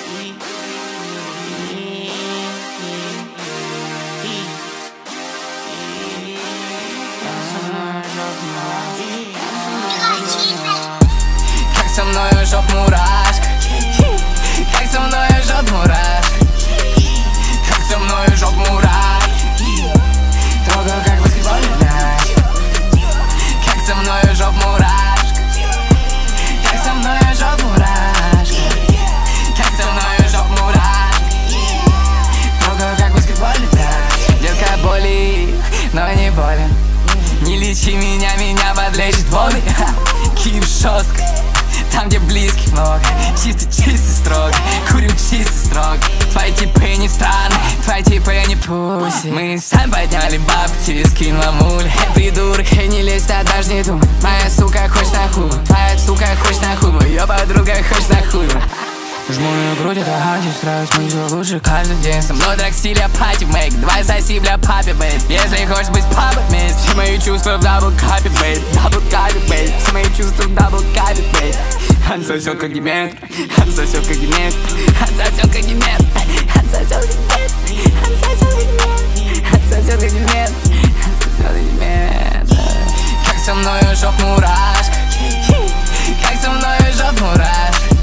Как со мною жоп мурашка, как со мною жоп мурашка, как со мною жоп мурашка, трогаю как баскетбольный мяч. Как со мною жоп мурашка, как со мною жоп мурашка, как со мною жоп мурашка, трогаю как баскетбольный мяч. Детка болит, но не болен. Не лечи меня, меня подлечит волны. Киев жестко, там где близких много. Чисто строго, курим чисто строго. Твои типы не странные, твои типы не пуси. Мы сами подняли бабки, тебе скинула муля. Придурок, не лезь, ты даже не думай. Моя сука хочет на хуй, твоя сука хочет на хуй, ее подруга хочет на хуй. Жму ее грудь, это антистресс, мы все лучше каждый день. Со мной драксилия пати мейк, давай соси, бля, папе, бейт. Если хочешь быть папой вместе, все мои чувства в даблкапе, бейт. Даблкапе, бейт, все мои чувства в даблкапе, бейт. Отсосет как гиметр, отсосет как гиметр, отсосет как гиметр, отсосет как гиметр, отсосет как гиметр, отсосет как гиметр. Как со мною жоп мурашка, как со мною жоп мурашка,